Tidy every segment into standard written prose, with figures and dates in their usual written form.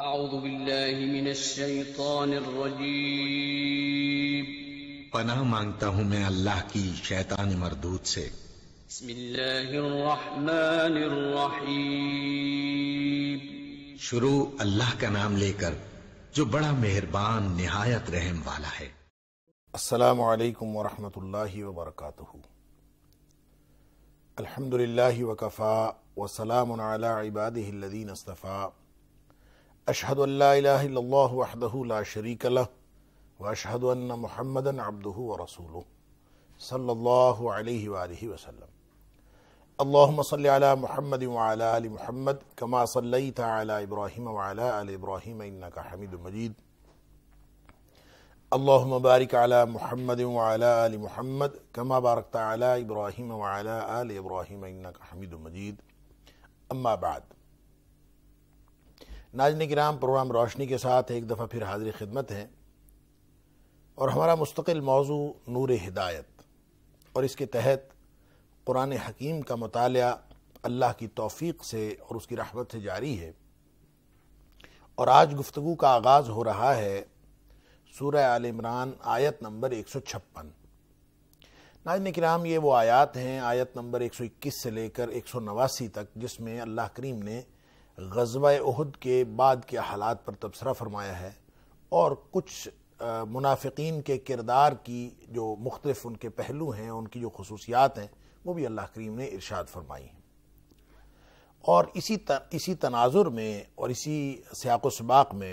اعوذ باللہ من الشیطان الرجیم پناہ مانگتا ہوں میں اللہ کی شیطان مردود سے۔ بسم اللہ الرحمن الرحیم شروع اللہ کا نام لے کر جو بڑا مہربان نہایت رحم والا ہے۔ السلام علیکم ورحمۃ اللہ وبرکاتہ۔ الحمدللہ وکفا وسلام علی عبادہ الذین اصطفیٰ، اشہد ان لا الہ الا اللہ وحدہ لا شریک لہ واشہد ان محمدا عبدہ ورسولہ صلی اللہ علیہ وآلہ وسلم۔ اللہم صلی علی محمد وعلی آل محمد کما صلیت علی ابراہیم وعلی آل ابراہیم انکا حمید مجید۔ اللہم بارک علی محمد وعلی آل محمد کما بارکت علی ابراہیم وعلی آل ابراہیم انکا حمید مجید۔ اما بعد، ناظرین کرام، پروگرام روشنی کے ساتھ ایک دفعہ پھر حاضر خدمت ہیں، اور ہمارا مستقل موضوع نور ہدایت، اور اس کے تحت قرآن حکیم کا مطالعہ اللہ کی توفیق سے اور اس کی رحمت سے جاری ہے۔ اور آج گفتگو کا آغاز ہو رہا ہے سورہ آل عمران آیت نمبر 156۔ ناظرین کرام، یہ وہ آیات ہیں، آیت نمبر 121 سے لے کر 189 تک، جس میں اللہ کریم نے غزوہ احد کے بعد کے حالات پر تبصرہ فرمایا ہے، اور کچھ منافقین کے کردار کی جو مختلف ان کے پہلو ہیں، ان کی جو خصوصیات ہیں، وہ بھی اللہ کریم نے ارشاد فرمائی ہیں۔ اور اسی تناظر میں اور اسی سیاق و سباق میں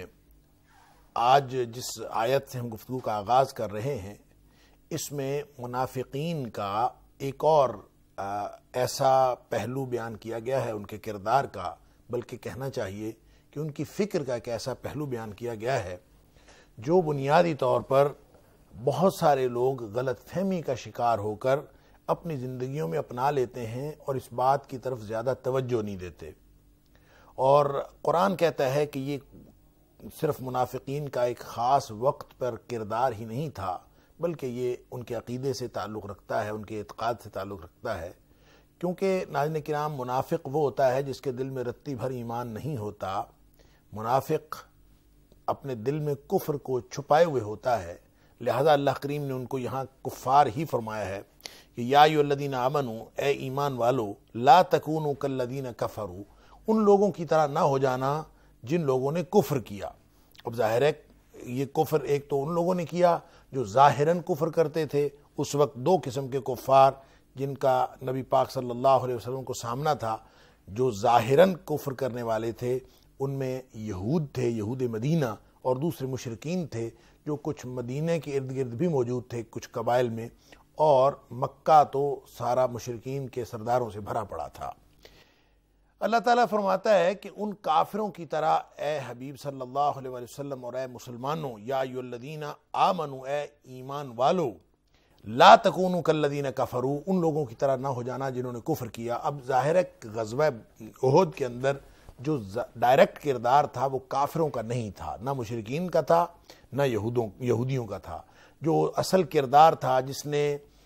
آج جس آیت سے ہم گفتگو کا آغاز کر رہے ہیں، اس میں منافقین کا ایک اور ایسا پہلو بیان کیا گیا ہے ان کے کردار کا، بلکہ کہنا چاہیے کہ ان کی فکر کا ایک ایسا پہلو بیان کیا گیا ہے جو بنیادی طور پر بہت سارے لوگ غلط فہمی کا شکار ہو کر اپنی زندگیوں میں اپنا لیتے ہیں اور اس بات کی طرف زیادہ توجہ نہیں دیتے۔ اور قرآن کہتا ہے کہ یہ صرف منافقین کا ایک خاص وقت پر کردار ہی نہیں تھا، بلکہ یہ ان کے عقیدے سے تعلق رکھتا ہے، ان کے اعتقاد سے تعلق رکھتا ہے۔ کیونکہ ناظرین کرام، منافق وہ ہوتا ہے جس کے دل میں رتی بھر ایمان نہیں ہوتا۔ منافق اپنے دل میں کفر کو چھپائے ہوئے ہوتا ہے، لہذا اللہ کریم نے ان کو یہاں کفار ہی فرمایا ہے کہ یا ایھا الذین آمنوا، اے ایمان والو، لا تکونوا کالذین کفروا، ان لوگوں کی طرح نہ ہو جانا جن لوگوں نے کفر کیا۔ اب ظاہر ہے یہ کفر ایک تو ان لوگوں نے کیا جو ظاہراً کفر کرتے تھے۔ اس وقت دو قسم کے کفار جن کا نبی پاک صلی اللہ علیہ وسلم کو سامنا تھا، جو ظاہراً کفر کرنے والے تھے، ان میں یہود تھے، یہود مدینہ، اور دوسرے مشرکین تھے جو کچھ مدینہ کے ارد گرد بھی موجود تھے کچھ قبائل میں، اور مکہ تو سارا مشرکین کے سرداروں سے بھرا پڑا تھا۔ اللہ تعالیٰ فرماتا ہے کہ ان کافروں کی طرح اے حبیب صلی اللہ علیہ وسلم اور اے مسلمانوں، یا ایھا الذین آمنوا، اے ایمان والو، لا تکونوا کالذین کفروا، ان لوگوں کی طرح نہ ہو جانا جنہوں نے کفر کیا۔ اب ظاہر ہے غزوہ احد کے اندر جو ڈائریکٹ کردار تھا وہ کافروں کا نہیں تھا، نہ مشرکین کا تھا، نہ یہودیوں کا تھا۔ جو اصل کردار تھا جس نے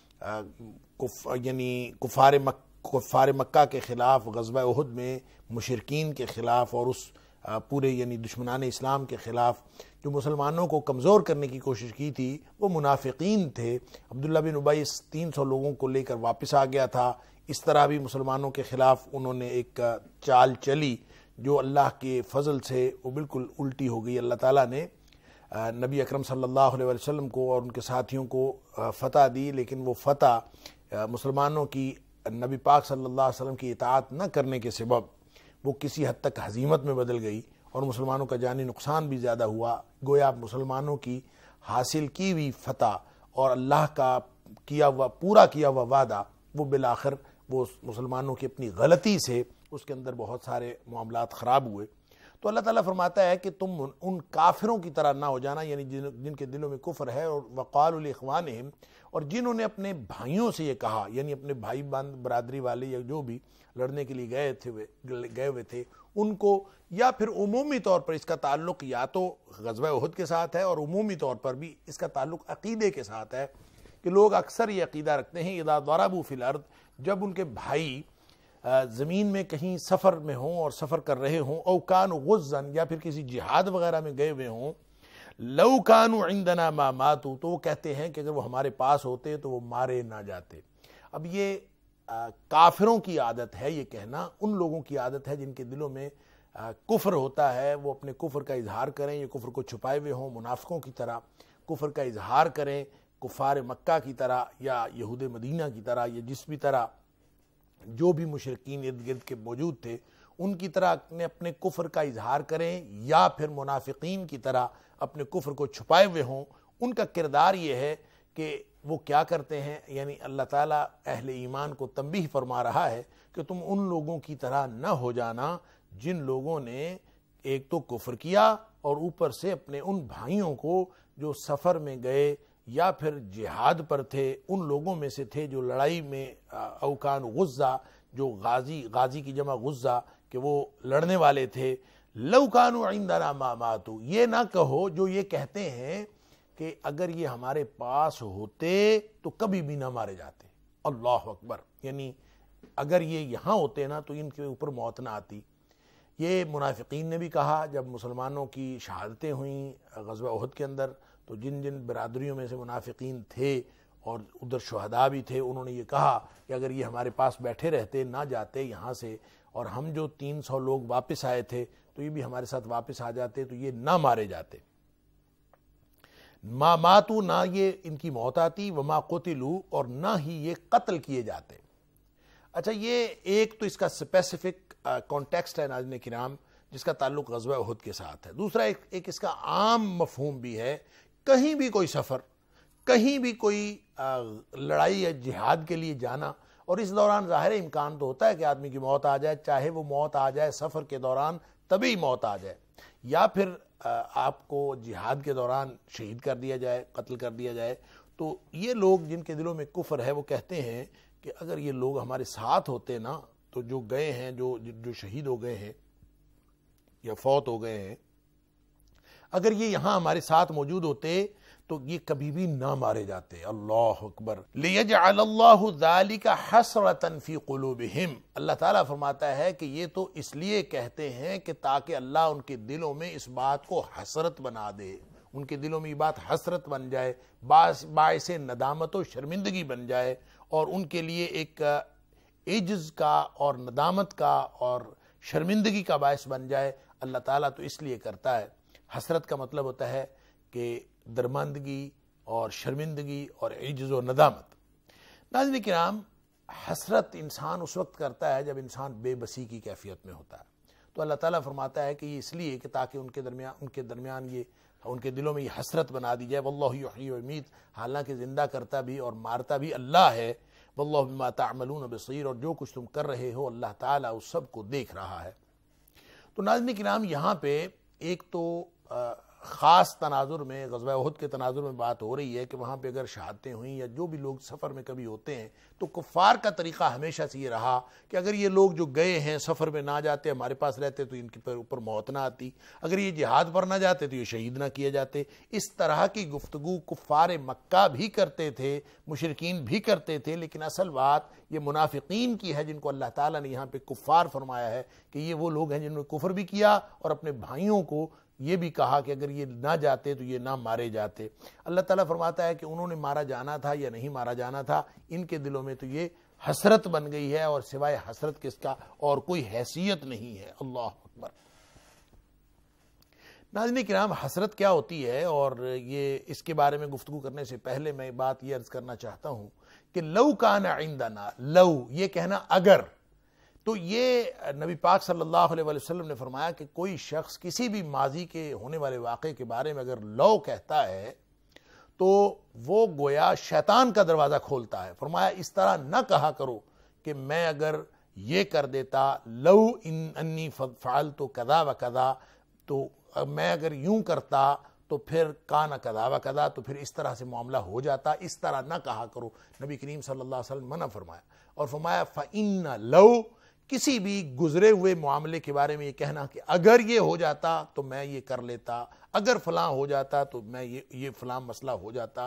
کفار مکہ کے خلاف غزوہ احد میں مشرکین کے خلاف اور اس پورے دشمنان اسلام کے خلاف جو مسلمانوں کو کمزور کرنے کی کوشش کی تھی، وہ منافقین تھے۔ عبداللہ بن ابی 300 لوگوں کو لے کر واپس آ گیا تھا۔ اس طرح بھی مسلمانوں کے خلاف انہوں نے ایک چال چلی جو اللہ کے فضل سے وہ بالکل الٹی ہو گئی۔ اللہ تعالیٰ نے نبی اکرم صلی اللہ علیہ وسلم کو اور ان کے ساتھیوں کو فتح دی، لیکن وہ فتح مسلمانوں کی نبی پاک صلی اللہ علیہ وسلم کی اطاعت نہ کرنے کے سبب وہ کسی حد تک ہزیمت میں بدل گئی، اور مسلمانوں کا جانی نقصان بھی زیادہ ہوا۔ گویا مسلمانوں کی حاصل کی ہوئی فتح اور اللہ کا پورا کیا ہوا وعدہ، وہ بالآخر وہ مسلمانوں کی اپنی غلطی سے اس کے اندر بہت سارے معاملات خراب ہوئے۔ تو اللہ تعالیٰ فرماتا ہے کہ تم ان کافروں کی طرح نہ ہو جانا، یعنی جن کے دلوں میں کفر ہے، اور وقالوا لاخوانہم، اور جنہوں نے اپنے بھائیوں سے یہ کہا، یعنی اپنے بھائی برادری والے یا جو بھی لڑنے کے لیے گئے ہوئے تھے ان کو، یا پھر عمومی طور پر اس کا تعلق یا تو غزوہ احد کے ساتھ ہے، اور عمومی طور پر بھی اس کا تعلق عقیدے کے ساتھ ہے کہ لوگ اکثر یہ عقیدہ رکھتے ہیں اذا ضربوا فی الارض، جب ان کے بھائی زمین میں کہیں سفر میں ہوں اور سفر کر رہے ہوں، او کانوا غزن، یا پھر کسی جہاد وغیرہ میں گئے ہوئے ہوں، لو کانوا عندنا ما ماتوا، تو وہ کہتے ہیں کہ اگر وہ ہمارے پاس ہوتے تو وہ مارے نہ جاتے۔ اب یہ کافروں کی عادت ہے یہ کہنا، ان لوگوں کی عادت ہے جن کے دلوں میں کفر ہوتا ہے، وہ اپنے کفر کا اظہار کریں، یہ کفر کو چھپائے ہوئے ہوں، منافقوں کی طرح کفر کا اظہار کریں، کفار مکہ کی طرح یا یہود مدینہ کی طرح، یا جس بھی طرح جو بھی مشرکین ارد گرد کے موجود تھے ان کی طرح اپنے کفر کا اظہار کریں، یا پھر منافقین کی طرح اپنے کفر کو چھپائے ہوئے ہوں۔ ان کا کردار یہ ہے کہ وہ کیا کرتے ہیں، یعنی اللہ تعالیٰ اہل ایمان کو تنبیہ فرما رہا ہے کہ تم ان لوگوں کی طرح نہ ہو جانا جن لوگوں نے ایک تو کفر کیا اور اوپر سے اپنے ان بھائیوں کو جو سفر میں گئے یا پھر جہاد پر تھے ان لوگوں میں سے تھے جو لڑائی میں اوکان غزہ، جو غازی کی جمع غزہ کہ وہ لڑنے والے تھے، لو کانوا عندنا ما ماتوا، یہ نہ کہو جو یہ کہتے ہیں کہ اگر یہ ہمارے پاس ہوتے تو کبھی بھی نہ مارے جاتے۔ اللہ اکبر، یعنی اگر یہ یہاں ہوتے نا تو ان کے اوپر موت نہ آتی۔ یہ منافقین نے بھی کہا جب مسلمانوں کی شہادتیں ہوئیں غزوہ احد کے اندر، تو جن جن برادریوں میں سے منافقین تھے اور ادھر شہداء بھی تھے، انہوں نے یہ کہا کہ اگر یہ ہمارے پاس بیٹھے رہتے نہ جاتے یہاں سے، اور ہم جو 300 لوگ واپس آئے تھے تو یہ بھی ہمارے ساتھ واپس آ جاتے تو یہ نہ مارے جاتے۔ ما ماتوا، نہ یہ ان کی موت آتی، وما قتلوا، اور نہ ہی یہ قتل کیے جاتے۔ اچھا، یہ ایک تو اس کا اسپیسیفک کانٹیکسٹ ہے ناظرین کرام جس کا تعلق غزوہ احد کے ساتھ ہے۔ دوسرا ایک اس کا عام مفہوم بھی ہے، کہیں بھی کوئی سفر، کہیں بھی کوئی لڑائی یا جہاد کے لیے جانا، اور اس دوران ظاہر امکان تو ہوتا ہے کہ آدمی کی موت آ جائے، چاہے وہ موت آ جائے سفر کے دوران طبی موت آ جائے، یا پھر آپ کو جہاد کے دوران شہید کر دیا جائے، قتل کر دیا جائے۔ تو یہ لوگ جن کے دلوں میں کفر ہے وہ کہتے ہیں کہ اگر یہ لوگ ہمارے ساتھ ہوتے نا تو جو گئے ہیں، جو شہید ہو گئے ہیں یا فوت ہو گئے ہیں، اگر یہ یہاں ہمارے ساتھ موجود ہوتے تو یہ کبھی بھی نہ مارے جاتے۔ اللہ اکبر، لِيَجْعَلَ اللَّهُ ذَلِكَ حَسْرَةً فِي قُلُوبِهِمْ، اللہ تعالیٰ فرماتا ہے کہ یہ تو اس لیے کہتے ہیں کہ تاکہ اللہ ان کے دلوں میں اس بات کو حسرت بنا دے، ان کے دلوں میں یہ بات حسرت بن جائے، باعث ندامت و شرمندگی بن جائے، اور ان کے لیے ایک عجز کا اور ندامت کا اور شرمندگی کا باعث بن جائے۔ اللہ تعالیٰ تو اس لیے کرتا ہے۔ حسرت کا مطلب ہوتا ہے کہ درماندگی اور شرمندگی اور عجز و ندامت۔ ناظرین کرام، حسرت انسان اس وقت کرتا ہے جب انسان بے بسی کی کیفیت میں ہوتا ہے، تو اللہ تعالیٰ فرماتا ہے کہ یہ اس لیے کہ تاکہ ان کے درمیان یہ ان کے دلوں میں یہ حسرت بنا دی جائے۔ واللہ یحیی و یمیت، حالانکہ زندہ کرتا بھی اور مارتا بھی اللہ ہے۔ واللہ بما تعملون بصیر، اور جو کچھ تم کر رہے ہو اللہ تعالیٰ اس سب کو دیکھ رہا ہے۔ تو ناظرین کرام، یہاں پہ ایک تو خاص تناظر میں، غزوہ احد کے تناظر میں بات ہو رہی ہے کہ وہاں پہ اگر شہادتیں ہوئیں یا جو بھی لوگ سفر میں کبھی ہوتے ہیں تو کفار کا طریقہ ہمیشہ سے یہ رہا کہ اگر یہ لوگ جو گئے ہیں سفر میں نہ جاتے، ہمارے پاس رہتے تو ان کے اوپر موت نہ آتی، اگر یہ جہاد پر نہ جاتے تو یہ شہید نہ کیے جاتے۔ اس طرح کی گفتگو کفار مکہ بھی کرتے تھے، مشرکین بھی کرتے تھے، لیکن اصل بات یہ منافقین کی ہے جن کو اللہ تعالیٰ نے یہاں پہ کفار فرمایا ہے کہ یہ وہ لوگ ہیں جنہوں نے کفر بھی کیا اور اپنے بھائیوں کو یہ بھی کہا کہ اگر یہ نہ جاتے تو یہ نہ مارے جاتے۔ اللہ تعالیٰ فرماتا ہے کہ انہوں نے مارا جانا تھا یا نہیں مارا جانا تھا، ان کے دلوں میں تو یہ حسرت بن گئی ہے، اور سوائے حسرت کس کا اور کوئی حیثیت نہیں ہے۔ اللہ اکبر۔ ناظرین کرام، حسرت کیا ہوتی ہے، اور یہ اس کے بارے میں گفتگو کرنے سے پہلے میں بات یہ عرض کرنا چاہتا ہوں کہ لو کان عندنا، لو یہ کہنا اگر، تو یہ نبی پاک صلی اللہ علیہ وسلم نے فرمایا کہ کوئی شخص کسی بھی ماضی کے ہونے والے واقعے کے بارے میں اگر لو کہتا ہے تو وہ گویا شیطان کا دروازہ کھولتا ہے۔ فرمایا اس طرح نہ کہا کرو کہ میں اگر یہ کر دیتا، لو انی فعلت کذا و کذا، تو میں اگر یوں کرتا تو پھر کانا کذا و کذا، تو پھر اس طرح سے معاملہ ہو جاتا، اس طرح نہ کہا کرو۔ نبی کریم صلی اللہ علیہ وسلم منع فرمایا، اور فرمایا فَإِنَّ لَوْ، کسی بھی گزرے ہوئے معاملے کے بارے میں یہ کہنا کہ اگر یہ ہو جاتا تو میں یہ کر لیتا، اگر فلاں ہو جاتا تو میں یہ فلاں مسئلہ ہو جاتا،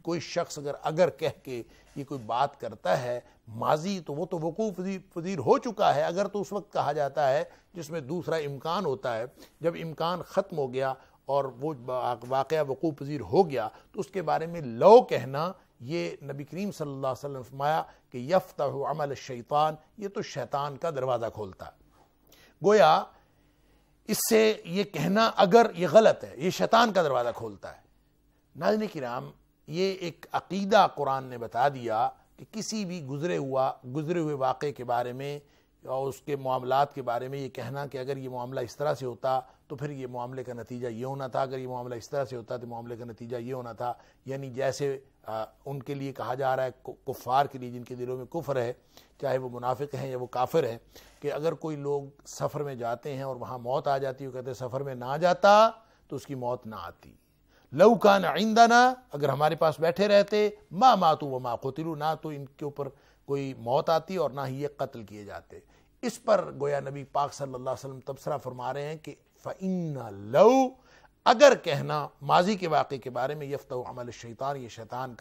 کوئی شخص اگر کہہ کے یہ کوئی بات کرتا ہے ماضی تو وہ تو وقوع پذیر ہو چکا ہے، اگر تو اس وقت کہا جاتا ہے جس میں دوسرا امکان ہوتا ہے، جب امکان ختم ہو گیا اور وہ واقعہ وقوع پذیر ہو گیا تو اس کے بارے میں لو کہنا، یہ نبی کریم صلی اللہ علیہ وسلم نے فرمایا کہ یفتح عمل الشیطان، یہ تو شیطان کا دروازہ کھولتا ہے۔ گویا اس سے یہ کہنا اگر یہ غلط ہے، یہ شیطان کا دروازہ کھولتا ہے۔ ناظرین کرام، یہ ایک عقیدہ قرآن نے بتا دیا کہ کسی بھی گزرے ہوئے واقعے کے بارے میں اور اس کے معاملات کے بارے میں یہ کہنا کہ اگر یہ معاملہ اس طرح سے ہوتا تو پھر یہ معاملے کا نتیجہ یہ ہونا تھا، اگر یہ معاملہ اس طرح سے ہوتا تو معاملے کا نتیجہ یہ ہونا تھا، یعنی جیسے ان کے لیے کہا جا رہا ہے، کفار کے لیے جن کے دلوں میں کفر ہے، چاہے وہ منافق ہیں یا وہ کافر ہیں، کہ اگر کوئی لوگ سفر میں جاتے ہیں اور وہاں موت آ جاتی ہے، وہ کہتے ہیں سفر میں نہ جاتا تو اس کی موت نہ آتی، لو کان عندنا، اگر ہمارے پاس بیٹھے رہتے، ما ماتوا وما قتلوا، نہ تو ان کے اوپر کوئی موت آتی اور نہ ہی یہ قتل کیے جاتے۔ اس پر گویا نبی پاک صلی اللہ علیہ وسلم تبصرہ فرما رہے ہیں کہ فَإِنَّ لَوْ، اگر کہنا ماضی کے واقعے کے بارے میں یفتح عمل الشیطان، یہ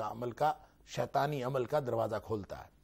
شیطانی عمل کا دروازہ کھولتا ہے۔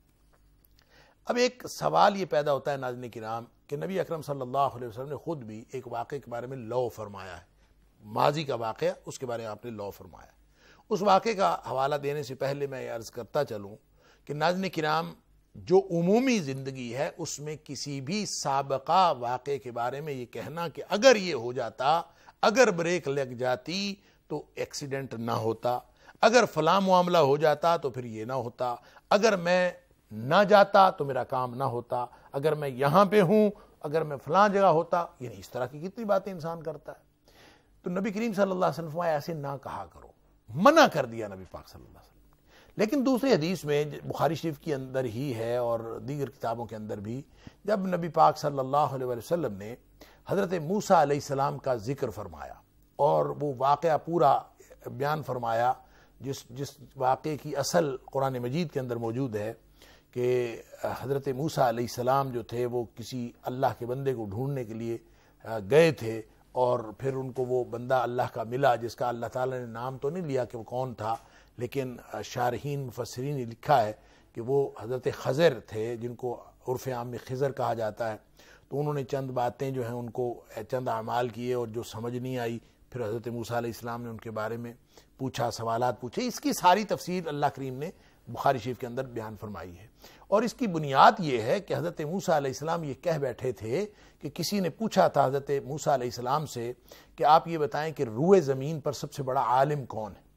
اب ایک سوال یہ پیدا ہوتا ہے ناظرین کرام کہ نبی اکرم صلی اللہ علیہ وسلم نے خود بھی ایک واقعے کے بارے میں لو فرمایا ہے، ماضی کا واقعہ، اس کے بارے میں آپ نے لو فرمایا۔ اس واقعے کا حوالہ دینے سے پہلے میں یہ عرض کرتا چلوں کہ ناظرین کرام، جو عمومی زندگی ہے اس میں کسی بھی سابقہ واقعے کے بارے میں یہ کہنا کہ اگر یہ ہو جاتا، اگر بریک لگ جاتی تو ایکسیڈنٹ نہ ہوتا، اگر فلاں معاملہ ہو جاتا تو پھر یہ نہ ہوتا، اگر میں نہ جاتا تو میرا کام نہ ہوتا، اگر میں یہاں پہ ہوں، اگر میں فلاں جگہ ہوتا، یعنی اس طرح کی کتنی باتیں انسان کرتا ہے۔ تو نبی کریم صلی اللہ علیہ وسلم ایسے نہ کہا کرو، منع کر دیا نبی پاک صلی اللہ علیہ وسلم۔ لیکن دوسری حدیث میں بخاری شریف کے اندر ہی ہے اور دیگر کتابوں کے اندر بھی، جب نبی پاک صلی اللہ علیہ وسلم نے حضرت موسیٰ علیہ السلام کا ذکر فرمایا اور وہ واقعہ پورا بیان فرمایا، جس واقعے کی اصل قرآن مجید کے اندر موجود ہے کہ حضرت موسیٰ علیہ السلام جو تھے وہ کسی اللہ کے بندے کو ڈھونڈنے کے لیے گئے تھے، اور پھر ان کو وہ بندہ اللہ کا ملا جس کا اللہ تعالیٰ نے نام تو نہیں لیا کہ وہ کون تھا، لیکن شارحین مفسرین نے لکھا ہے کہ وہ حضرت خضر تھے، جن کو عرف عام میں خضر کہا جاتا ہے۔ تو انہوں نے چند باتیں جو ہیں ان کو چند اعمال کیے اور جو سمجھ نہیں آئی، پھر حضرت موسیٰ علیہ السلام نے ان کے بارے میں پوچھا، سوالات پوچھے۔ اس کی ساری تفصیل اللہ کریم نے بخاری شریف کے اندر بیان فرمائی ہے، اور اس کی بنیاد یہ ہے کہ حضرت موسیٰ علیہ السلام یہ کہہ بیٹھے تھے کہ کسی نے پوچھا تھا حضرت موسیٰ علیہ السلام سے کہ آپ یہ بتائیں کہ روئے زمین پر سب سے بڑا عالم کون ہے؟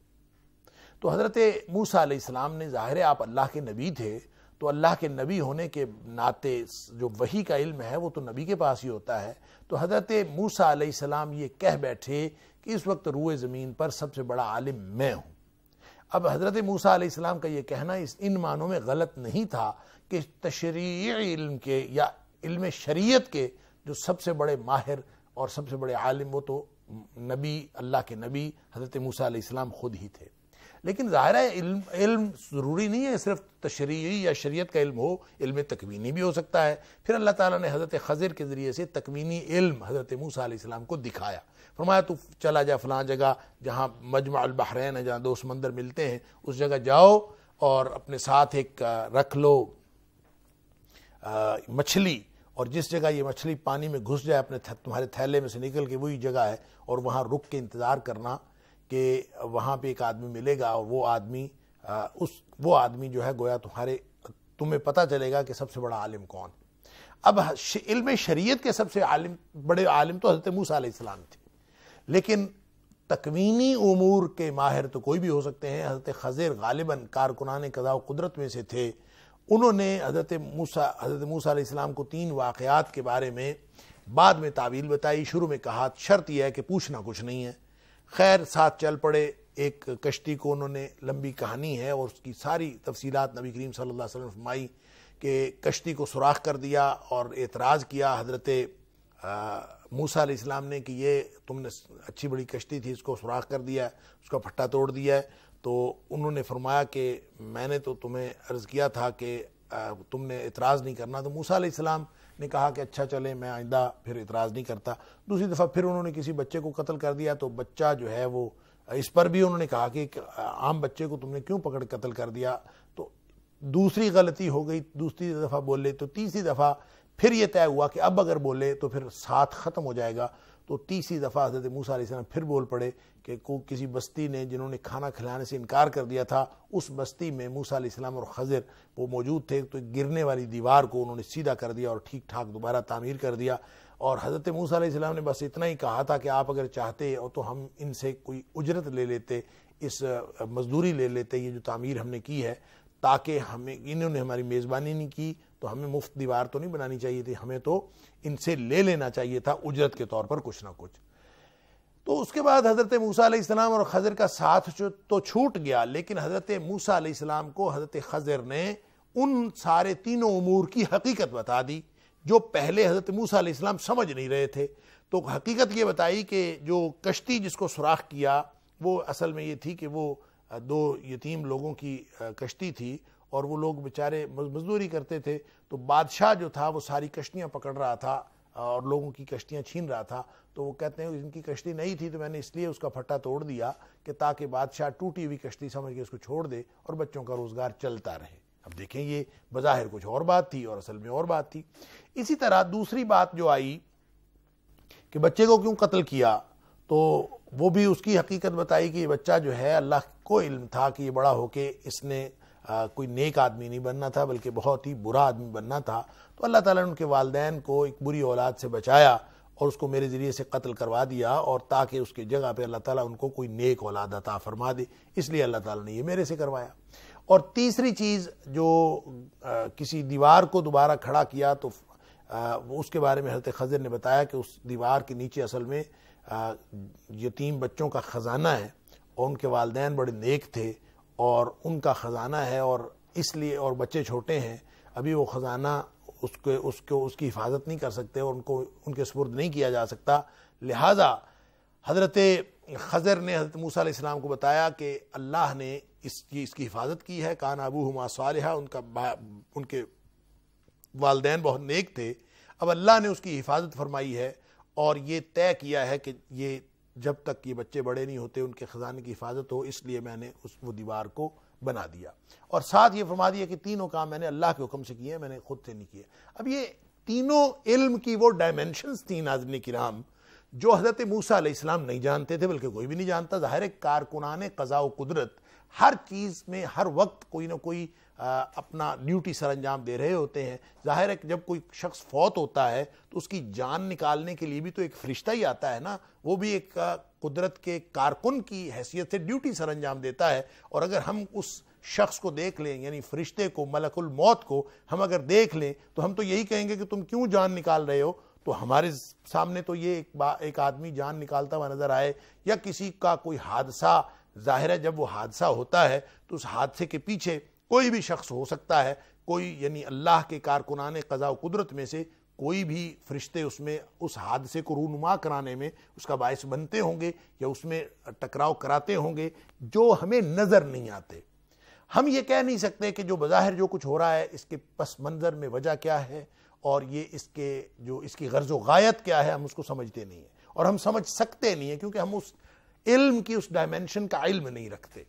تو حضرت موسیٰ علیہ السلام نے، ظاہر ہے آپ اللہ کے نبی تھے، تو اللہ کے نبی ہونے کے ناطے جو وحی کا علم ہے وہ تو نبی کے پاس ہی ہوتا ہے۔ تو حضرت موسیٰ علیہ السلام یہ کہہ بیٹھے کہ اس وقت روئے زمین پر سب سے بڑا عالم میں ہوں۔ اب حضرت موسیٰ علیہ السلام کا یہ کہنا ان معنوں میں غلط نہیں تھا کہ تشریعی علم کے یا علم شریعت کے جو سب سے بڑے ماہر اور سب سے بڑے عالم وہ تو نبی، اللہ کے نبی حضرت موسیٰ علیہ السلام خود ہی تھے۔ لیکن ظاہر ہے علم ضروری نہیں ہے صرف تشریعی یا شریعت کا علم ہو، علم تکوینی بھی ہو سکتا ہے۔ پھر اللہ تعالیٰ نے حضرت خضر کے ذریعے سے تکوینی علم حضرت موسیٰ علیہ السلام کو دکھایا، فرمایا تو چلا جا فلاں جگہ جہاں مجمع البحرین ہے، جہاں دو سمندر ملتے ہیں، اس جگہ جاؤ اور اپنے ساتھ ایک رکھ لو مچھلی، اور جس جگہ یہ مچھلی پانی میں گھس جائے اپنے تمہارے تھیلے میں سے نکل کے وہی جگہ ہے، اور وہاں رک کے انتظار کرنا کہ وہاں پہ ایک آدمی ملے گا، اور وہ آدمی جو ہے گویا تمہیں پتہ چلے گا کہ سب سے بڑا عالم کون ہے۔ اب علم شریعت کے سب سے بڑے عالم تو حضرت موسیٰ علیہ السلام تھے، لیکن تکوینی امور کے ماہر تو کوئی بھی ہو سکتے ہیں۔ حضرت خضر غالباً کارکنان قضاء و قدرت میں سے تھے۔ انہوں نے حضرت موسیٰ علیہ السلام کو 3 واقعات کے بارے میں بعد میں تعویل بتائی۔ شروع میں کہا شرط یہ ہے کہ پوچھنا کچھ نہیں ہے، خیر ساتھ چل پڑے۔ ایک کشتی کو انہوں نے، لمبی کہانی ہے اور اس کی ساری تفصیلات نبی کریم صلی اللہ علیہ وسلم فرمائی کہ کشتی کو سوراخ کر دیا اور اعتراض کیا حضرت موسیٰ علیہ السلام نے کہ یہ تم نے اچھی بڑی کشتی تھی، اس کو سوراخ کر دیا ہے، اس کا پھٹا توڑ دیا ہے۔ تو انہوں نے فرمایا کہ میں نے تو تمہیں عرض کیا تھا کہ تم نے اعتراض نہیں کرنا۔ تو موسیٰ علیہ السلام نے کہا کہ اچھا چلے، میں آئندہ پھر اعتراض نہیں کرتا۔ دوسری دفعہ پھر انہوں نے کسی بچے کو قتل کر دیا، تو بچہ جو ہے وہ اس پر بھی انہوں نے کہا کہ عام بچے کو تم نے کیوں پکڑ قتل کر دیا، تو دوسری غلطی ہو گئی، دوسری دفعہ بولے تو تیسری دفعہ پھر یہ طے ہوا کہ اب اگر بولے تو پھر ساتھ ختم ہو جائے گا، تو تیسری دفعہ حضرت موسیٰ علیہ السلام پھر بول پڑے کہ کسی بستی نے جنہوں نے کھانا کھلانے سے انکار کر دیا تھا، اس بستی میں موسیٰ علیہ السلام اور خضر وہ موجود تھے، تو گرنے والی دیوار کو انہوں نے سیدھا کر دیا اور ٹھیک ٹھاک دوبارہ تعمیر کر دیا۔ اور حضرت موسیٰ علیہ السلام نے بس اتنا ہی کہا تھا کہ آپ اگر چاہتے تو ہم ان سے کوئی اجرت لے لیتے، اس مزدوری لے لیتے، یہ جو تعمیر ہم نے کی ہے، تاکہ انہوں نے ہماری میزبانی نہیں کی تو ہمیں مفت دیوار تو نہیں بنانی چاہیے تھی، ہمیں تو ان سے لے لینا چاہیے تھا اجرت کے طور پر کچھ نہ کچھ۔ تو اس کے بعد حضرت موسیٰ علیہ السلام اور خضر کا ساتھ تو چھوٹ گیا، لیکن حضرت موسیٰ علیہ السلام کو حضرت خضر نے ان سارے تینوں امور کی حقیقت بتا دی جو پہلے حضرت موسیٰ علیہ السلام سمجھ نہیں رہے تھے۔ تو حقیقت یہ بتائی کہ جو کشتی جس کو سوراخ کیا وہ اصل میں یہ تھی کہ وہ 2 یتیم لوگوں کی کشتی تھی، اور وہ لوگ بیچارے مزدوری کرتے تھے، تو بادشاہ جو تھا وہ ساری کشتیاں پکڑ رہا تھا اور لوگوں کی کشتیاں چھین رہا تھا۔ تو وہ کہتے ہیں ان کی کشتی نہیں تھی تو میں نے اس لیے اس کا پھٹا توڑ دیا کہ تاکہ بادشاہ ٹوٹی ہوئی کشتی سمجھ کے اس کو چھوڑ دے اور بچوں کا روزگار چلتا رہے۔ اب دیکھیں یہ بظاہر کچھ اور بات تھی اور اصل میں اور بات تھی۔ اسی طرح دوسری بات جو آئی کہ بچے کو کیوں قتل کیا، تو وہ بھی اس کی حقیقت بتائی کہ یہ بچہ جو ہے اللہ کو علم تھا کہ یہ بڑا ہو کے اس نے کوئی نیک آدمی نہیں بننا تھا بلکہ بہت ہی برا آدمی بننا تھا، تو اللہ تعالیٰ نے ان کے والدین کو ایک بری اولاد سے بچایا اور اس کو میرے ذریعے سے قتل کروا دیا، اور تاکہ اس کی جگہ پہ اللہ تعالیٰ ان کو کوئی نیک اولاد عطا فرما دے، اس لیے اللہ تعالیٰ نے یہ میرے سے کروایا۔ اور تیسری چیز جو کسی دیوار کو دوبارہ کھڑا کیا، تو اس کے بارے میں حضرت خضر نے بتایا کہ اس دیوار کے نیچے اصل میں یتیم بچوں کا خزانہ ہے، اور ان کے والدین بڑے نیک تھے اور ان کا خزانہ ہے، اور اس لیے اور بچے چھوٹے ہیں، ابھی وہ خزانہ اس کی حفاظت نہیں کر سکتے اور ان کے سپرد نہیں کیا جا سکتا، لہذا حضرت خضر نے حضرت موسیٰ علیہ السلام کو بتایا کہ اللہ نے اس کی حفاظت کی ہے، کان ابوہما صالحا، ان کے والدین بہت نیک تھے، اب اللہ نے اس کی حفاظت فرمائی ہے اور یہ طے کیا ہے کہ یہ جب تک یہ بچے بڑے نہیں ہوتے ان کے خزانے کی حفاظت ہو، اس لیے میں نے وہ دیوار کو بنا دیا، اور ساتھ یہ فرما دیا کہ تینوں کام میں نے اللہ کے حکم سے کیے ہیں، میں نے خود سے نہیں کیے۔ اب یہ تینوں علم کی وہ ڈائمنشنز تھیں ناظرین کرام جو حضرت موسیٰ علیہ السلام نہیں جانتے تھے، بلکہ کوئی بھی نہیں جانتا۔ ظاہر ہے کارکنان قضاء و قدرت ہر چیز میں ہر وقت کوئی نہ کوئی اپنا ڈیوٹی سر انجام دے رہے ہوتے ہیں۔ ظاہر ہے کہ جب کوئی شخص فوت ہوتا ہے تو اس کی جان نکالنے کے لیے بھی تو ایک فرشتہ ہی آتا ہے نا، وہ بھی ایک قدرت کے کارکن کی حیثیت سے ڈیوٹی سر انجام دیتا ہے، اور اگر ہم اس شخص کو دیکھ لیں، یعنی فرشتے کو، ملک الموت کو ہم اگر دیکھ لیں تو ہم تو یہی کہیں گے کہ تم کیوں جان نکال رہے ہو؟ تو ہمارے سامنے تو یہ ایک آدمی جان نکالتا ہوا نظر آئے، یا کسی کا کوئی حادثہ، ظاہر ہے جب وہ حادثہ ہوتا ہے تو اس حادثے کے پیچھے کوئی بھی شخص ہو سکتا ہے، کوئی یعنی اللہ کے کارکنان قضاء و قدرت میں سے کوئی بھی فرشتے اس میں اس حادثے کو رونما کرانے میں اس کا باعث بنتے ہوں گے یا اس میں ٹکراؤ کراتے ہوں گے جو ہمیں نظر نہیں آتے۔ ہم یہ کہہ نہیں سکتے کہ جو بظاہر جو کچھ ہو رہا ہے اس کے پس منظر میں وجہ کیا ہے اور یہ اس کی غرض و غایت کیا ہے، ہم اس کو سمجھتے نہیں ہیں اور ہم سمجھ سکتے نہیں ہیں کیونکہ ہم اس علم کی اس ڈائمنشن کا علم نہیں رکھتے۔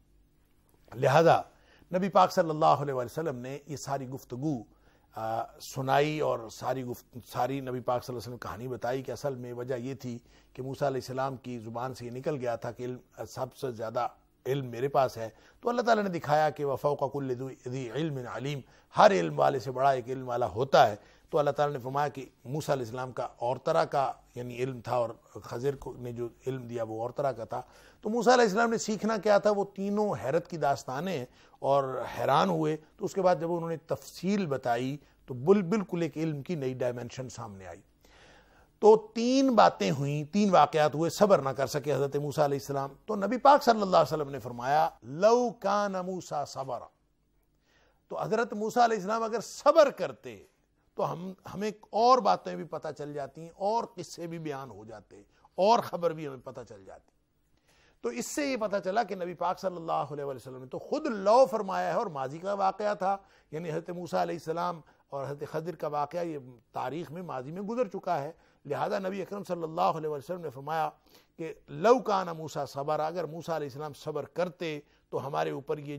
لہذا نبی پاک صلی اللہ علیہ وسلم نے یہ ساری گفتگو سنائی اور ساری نبی پاک صلی اللہ علیہ وسلم کہانی بتائی کہ اصل میں وجہ یہ تھی کہ موسیٰ علیہ السلام کی زبان سے یہ نکل گیا تھا کہ علم سب سے زیادہ علم میرے پاس ہے، تو اللہ تعالیٰ نے دکھایا کہ وَفَوْقَ كُلِّ ذِي عِلْمٍ عَلِيمٍ، ہر علم والے سے بڑا ایک علم والا ہوتا ہے۔ تو اللہ تعالیٰ نے فرمایا کہ موسیٰ علیہ السلام کا اور طرح کا یعنی علم تھا اور خضر کو نے جو علم دیا وہ اور طرح کا تھا۔ تو موسیٰ علیہ السلام نے سیکھنا کیا تھا، وہ تینوں حیرت کی داستانیں اور حیران ہوئے۔ تو اس کے بعد جب انہوں نے تفصیل بتائی تو بالکل ایک علم کی نئی ڈائمنشن سامنے آئی۔ تو 3 باتیں ہوئیں، 3 واقعات ہوئے، صبر نہ کر سکے حضرت موسیٰ علیہ السلام۔ تو نبی پاک صلی اللہ علیہ وسلم نے فرمایا لو کان موسیٰ صبر، تو حضرت موسیٰ علیہ السلام اگر صبر کرتے تو ہمیں اور باتیں بھی پتہ چل جاتی، اور قصے بھی بیان ہو جاتے، اور خبر بھی ہمیں پتہ چل جاتی۔ تو اس سے یہ پتہ چلا کہ نبی پاک صلی اللہ علیہ وسلم نے تو خود لو فرمایا ہے اور ماضی کا واقعہ تھا، یعنی حضرت موسیٰ علیہ السلام اور حضرت خضر کا واقعہ یہ تاریخ میں ماضی میں گزر چکا ہے، لہذا نبی اکرم صلی اللہ علیہ وسلم نے فرمایا کہ لو کان موسیٰ صبر، اگر موسیٰ علیہ السلام صبر کرتے تو ہمارے اوپر یہ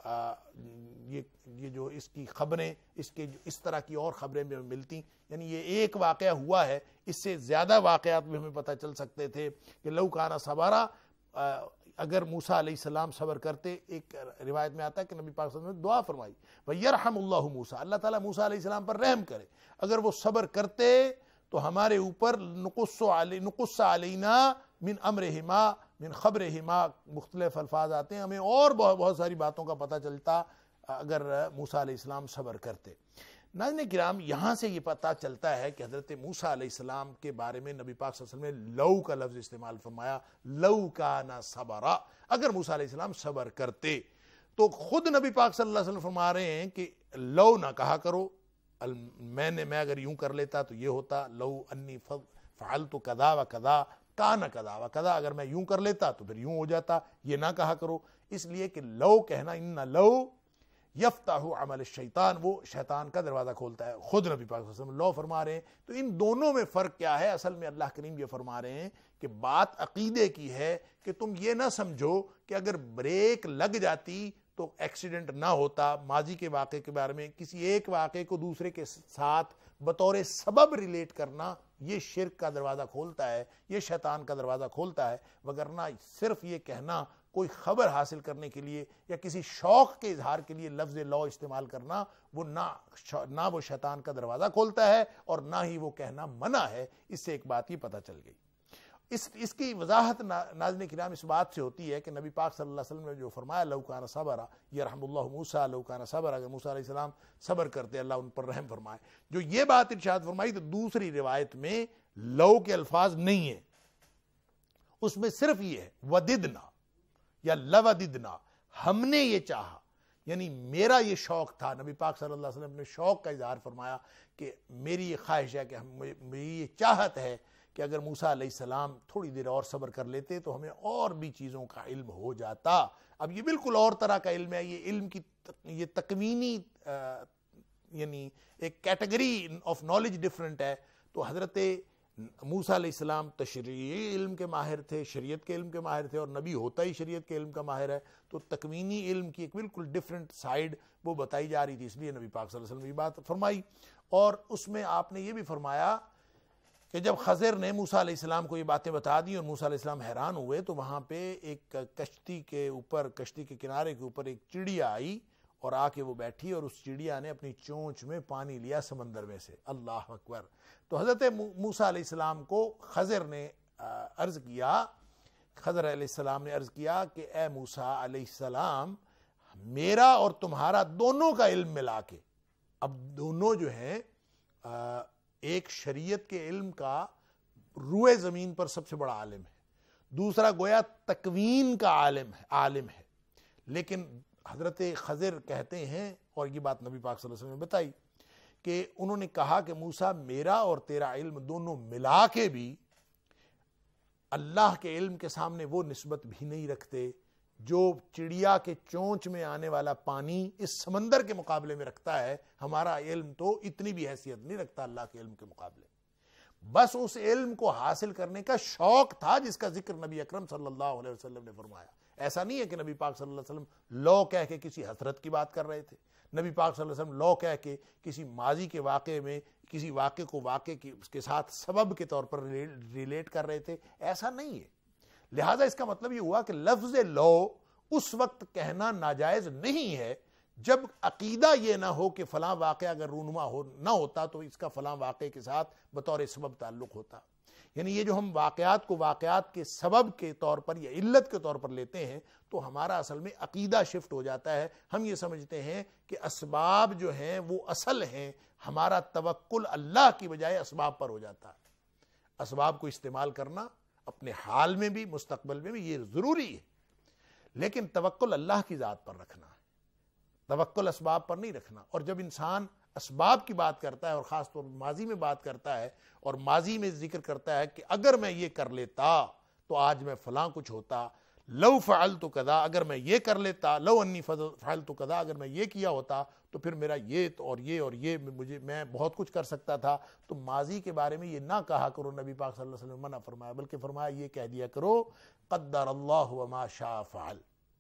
جو اس کی خبریں، اس طرح کی اور خبریں بھی ہمیں ملتی. یعنی یہ ایک واقعہ ہوا ہے، اس سے زیادہ واقعات بھی ہمیں پتہ چل سکتے تھے کہ لو کان صبرا، اگر موسیٰ علیہ السلام صبر کرتے. ایک روایت میں آتا ہے کہ نبی پاک صلی اللہ علیہ وسلم نے دعا فرمائی وَيَرْحَمُ اللَّهُ موسیٰ، اللہ تعالیٰ موسیٰ علیہ السلام پر رحم کرے. اگر وہ صبر کرتے تو ہمارے اوپر نقص علینا من امرہما من خبرہما، مختلف الفاظ آتے ہیں، ہمیں اور بہت ساری باتوں کا پتہ چلتا اگر موسیٰ علیہ السلام صبر کرتے. ناظرین کرام، یہاں سے یہ پتہ چلتا ہے کہ حضرت موسیٰ علیہ السلام کے بارے میں نبی پاک صلی اللہ علیہ وسلم نے لو کا لفظ استعمال فرمایا. لو کان صبرا، اگر موسیٰ علیہ السلام صبر کرتے. تو خود نبی پاک صلی اللہ علیہ وسلم فرما رہے ہیں کہ لو نہ کہا کرو، میں اگر یوں کر لیتا تو یہ ہوتا، لو انی فعلت کذا و کذا کان کذا و کذا، اگر میں یوں کر لیتا تو پھر یوں ہو جاتا، یہ نہ کہا کرو. اس لیے کہ لو کہنا، ان لو یفتح عمل الشیطان، وہ شیطان کا دروازہ کھولتا ہے. خود نبی پاک صلی اللہ علیہ وسلم لو فرما رہے ہیں. تو ان دونوں میں فرق کیا ہے؟ اصل میں اللہ کریم یہ فرما رہے ہیں کہ بات عقیدے کی ہے کہ تم یہ نہ سمجھو کہ اگر بریک لگ جاتی تو ایکسیڈنٹ نہ ہوتا. ماضی کے واقعے کے بارے میں کسی ایک واقعے کو دوسرے کے ساتھ بطور سبب ریلیٹ کرنا، یہ شرک کا دروازہ کھولتا ہے، یہ شیطان کا دروازہ کھولتا ہے. وگرنہ صرف یہ کہنا، کوئی خبر حاصل کرنے کے لیے یا کسی شوق کے اظہار کے لیے لفظ لو استعمال کرنا، وہ نہ وہ شیطان کا دروازہ کھولتا ہے اور نہ ہی وہ کہنا منع ہے. اس سے ایک بات یہ پتہ چل گئی. اس کی وضاحت ناظرین کرام اس بات سے ہوتی ہے کہ نبی پاک صلی اللہ علیہ وسلم نے جو فرمایا لو کان صبرا یرحم اللہ موسیٰ، لو کان صبر، اگر موسیٰ علیہ السلام صبر کرتے اللہ ان پر رحم فرمائے. جو یہ بات ارشاد فرمائی تو دوسری روایت میں لو کے الفاظ نہیں ہیں، اس میں صرف یہ ہے وددنا یا لوددنا، ہم نے یہ چاہا، یعنی میرا یہ شوق تھا. نبی پاک صلی اللہ علیہ وسلم نے شوق کا اظہار فرمایا کہ میری یہ خواہش ہے کہ میری یہ چاہت ہے کہ اگر موسیٰ علیہ السلام تھوڑی دیر اور صبر کر لیتے تو ہمیں اور بھی چیزوں کا علم ہو جاتا. اب یہ بالکل اور طرح کا علم ہے، یہ علم کی یہ تکوینی یعنی ایک کیٹیگری آف نالج ڈیفرنٹ ہے. تو حضرت موسیٰ علیہ السلام تشریعی علم کے ماہر تھے، شریعت کے علم کے ماہر تھے، اور نبی ہوتا ہی شریعت کے علم کا ماہر ہے. تو تکوینی علم کی ایک بالکل ڈیفرنٹ سائیڈ وہ بتائی جا رہی تھی، اس لیے نبی پاک صلی اللہ علیہ وسلم نے یہ بات فرمائی. اور اس میں آپ نے یہ بھی فرمایا کہ جب خضر نے موسیٰ علیہ السلام کو یہ باتیں بتا دی اور موسیٰ علیہ السلام حیران ہوئے تو وہاں پہ ایک کشتی کے کنارے کے اوپر ایک چڑیا آئی اور آ کے وہ بیٹھی، اور اس چڑیا نے اپنی چونچ میں پانی لیا سمندر میں سے. اللہ اکبر. تو حضرت موسیٰ علیہ السلام کو خضر نے عرض کیا، خضر علیہ السلام نے عرض کیا کہ اے موسیٰ علیہ السلام، میرا اور تمہارا دونوں کا علم ملا کے، اب دونوں جو ہیں ایک شریعت کے علم کا روئے زمین پر سب سے بڑا عالم ہے، دوسرا گویا تکوین کا عالم ہے. لیکن حضرت خضر کہتے ہیں، اور یہ بات نبی پاک صلی اللہ علیہ وسلم نے بتائی، کہ انہوں نے کہا کہ موسیٰ میرا اور تیرا علم دونوں ملا کے بھی اللہ کے علم کے سامنے وہ نسبت بھی نہیں رکھتے جو چڑیا کے چونچ میں آنے والا پانی اس سمندر کے مقابلے میں رکھتا ہے. ہمارا علم تو اتنی بھی حیثیت نہیں رکھتا اللہ کے علم کے مقابلے. بس اس علم کو حاصل کرنے کا شوق تھا جس کا ذکر نبی اکرم صلی اللہ علیہ وسلم نے فرمایا. ایسا نہیں ہے کہ نبی پاک صلی اللہ علیہ وسلم لو کہہ کے کسی حضرت کی بات کر رہے تھے، نبی پاک صلی اللہ علیہ وسلم لو کہہ کے کسی ماضی کے واقعے میں کسی واقعے کو واقعے کے ساتھ سبب کے طور پر ریلیٹ کر رہے تھے، ایسا نہیں ہے. لہٰذا اس کا مطلب یہ ہوا کہ لفظ لو اس وقت کہنا ناجائز نہیں ہے جب عقیدہ یہ نہ ہو کہ فلاں واقعہ اگر رونما نہ ہوتا تو اس کا فلاں واقعے کے ساتھ بطور سبب تعلق ہوتا. یعنی یہ جو ہم واقعات کو واقعات کے سبب کے طور پر یا علت کے طور پر لیتے ہیں تو ہمارا اصل میں عقیدہ شفٹ ہو جاتا ہے. ہم یہ سمجھتے ہیں کہ اسباب جو ہیں وہ اصل ہیں، ہمارا توکل اللہ کی بجائے اسباب پر ہو جاتا ہے. اسباب کو استعمال کرنا اپنے حال میں بھی مستقبل میں بھی یہ ضروری ہے، لیکن توکل اللہ کی ذات پر رکھنا ہے، توکل اسباب پر نہیں رکھنا. اور جب انسان اسباب کی بات کرتا ہے اور خاص طور پر ماضی میں بات کرتا ہے اور ماضی میں ذکر کرتا ہے کہ اگر میں یہ کر لیتا تو آج میں فلاں کچھ ہوتا، لو فعلت کذا، اگر میں یہ کر لیتا، لو انی فعلت کذا، اگر میں یہ کیا ہوتا تو پھر میرا یہ اور یہ اور یہ میں بہت کچھ کر سکتا تھا. تو ماضی کے بارے میں یہ نہ کہا کرو، نبی پاک صلی اللہ علیہ وسلم نے منع فرمایا، بلکہ فرمایا یہ کہہ دیا کرو قدر اللہ وما شاء فعل،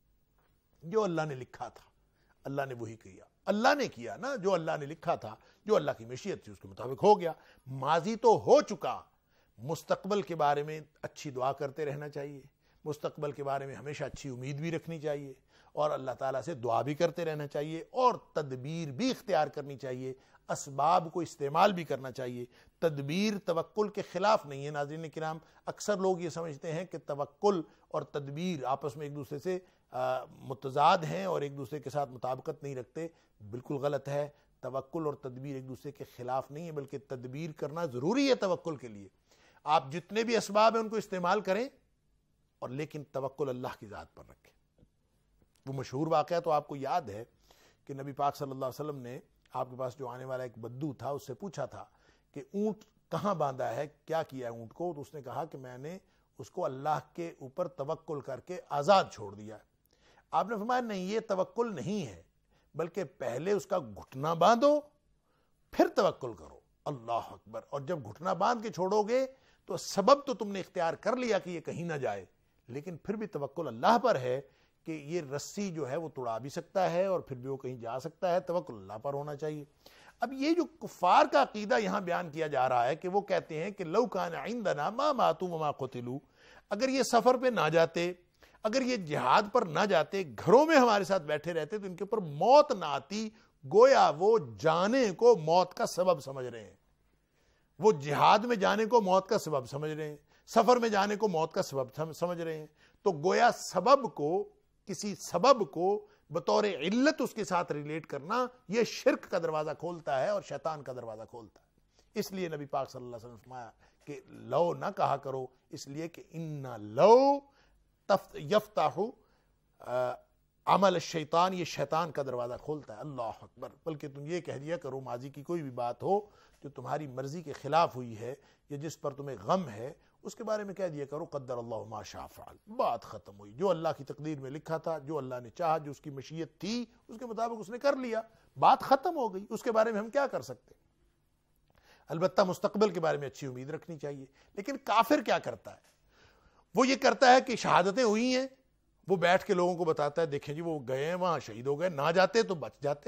جو اللہ نے لکھا تھا اللہ نے وہی کیا. اللہ نے کیا نا، جو اللہ نے لکھا تھا، جو اللہ کی مشیت تھی اس کے مطابق ہو گیا. ماضی تو ہو چکا، مستقبل کے بارے میں اچھی دعا کرتے رہنا چاہیے، مستقبل کے بارے میں ہمیشہ اچھی امید بھی رکھنی چاہیے، اور اللہ تعالیٰ سے دعا بھی کرتے رہنا چاہیے، اور تدبیر بھی اختیار کرنی چاہیے، اسباب کو استعمال بھی کرنا چاہیے. تدبیر توکل کے خلاف نہیں ہے. ناظرین کرام، اکثر لوگ یہ سمجھتے ہیں کہ توکل اور تدبیر آپس میں ایک دوسرے سے متضاد ہیں اور ایک دوسرے کے ساتھ مطابقت نہیں رکھتے. بالکل غلط ہے. توکل اور تدبیر ایک دوسرے کے خلاف نہیں ہے، بلکہ تدبیر کرنا ضروری ہے توکل کے لیے. آپ جتنے بھی اسباب ہیں ان کو استعمال کریں، اور لیکن توکل اللہ کی ذات پر رکھیں. وہ مشہور واقعہ تو آپ کو یاد ہے کہ نبی پاک صلی اللہ علیہ وسلم نے آپ کے پاس جو آنے والا ایک بدو تھا اس سے پوچھا تھا کہ اونٹ کہاں باندھا ہے، کیا کیا ہے اونٹ کو؟ تو اس نے کہا کہ میں نے اس کو اللہ کے اوپر توکل کر کے آزاد چھوڑ دیا. آپ نے فرمایا نہیں، یہ توکل نہیں ہے، بلکہ پہلے اس کا گھٹنا باندھو پھر توکل کرو. اللہ اکبر. اور جب گھٹنا باندھ کے چھوڑو گے تو سبب تو تم نے اختیار کر لیا کہ یہ کہیں نہ جائے، لیکن پھر بھی توکل اللہ پر ہے کہ یہ رسی جو ہے وہ توڑا بھی سکتا ہے اور پھر بھی وہ کہیں جا سکتا ہے. توکل اللہ پر ہونا چاہیے. اب یہ جو کفار کا عقیدہ یہاں بیان کیا جا رہا ہے کہ وہ کہتے ہیں کہ لو کان عندنا ما ماتوا وما قتلوا، اگر یہ سفر پہ نہ جاتے، اگر یہ جہاد پر نہ جاتے، گھروں میں ہمارے ساتھ بیٹھے رہتے تو ان کے اوپر موت نہ آتی. گویا وہ جانے کو موت کا سبب سمجھ رہے ہیں، وہ جہاد میں جانے کو موت کا سبب سمجھ رہے ہیں، سفر میں جانے کو موت کا سبب سمجھ رہے ہیں. تو گویا سبب کو، کسی سبب کو بطور علت اس کے ساتھ ریلیٹ کرنا، یہ شرک کا دروازہ کھولتا ہے اور شیطان کا دروازہ کھولتا ہے. اس لیے نبی پاک صلی اللہ علیہ وسلم نے فرمایا کہ لو نہ کہا کرو، اس لیے کہ ان لو یفتح عمل الشیطان، یہ شیطان کا دروازہ کھولتا ہے. اللہ اکبر. بلکہ تم یہ کہہ دیا کرو ماضی کی کوئی بھی بات ہو جو تمہاری مرضی کے خلاف ہوئی ہے یا جس پر تمہیں غم ہے، اس کے بارے میں کہہ دیا کرو قدر اللہ ما شاء فعل. بات ختم ہوئی. جو اللہ کی تقدیر میں لکھا تھا، جو اللہ نے چاہا، جو اس کی مشیت تھی، اس کے مطابق اس نے کر لیا. بات ختم ہو گئی. اس کے بارے میں ہم کیا کر سکتے؟ البتہ مستقبل کے بارے میں اچھی امید رکھنی چاہیے. لیکن کافر کیا کرتا ہے؟ وہ یہ کرتا ہے کہ شہادتیں ہوئی ہیں، وہ بیٹھ کے لوگوں کو بتاتا ہے دیکھیں جی وہ گئے ہیں وہاں شہید ہو گئے، نہ جاتے تو بچ جاتے،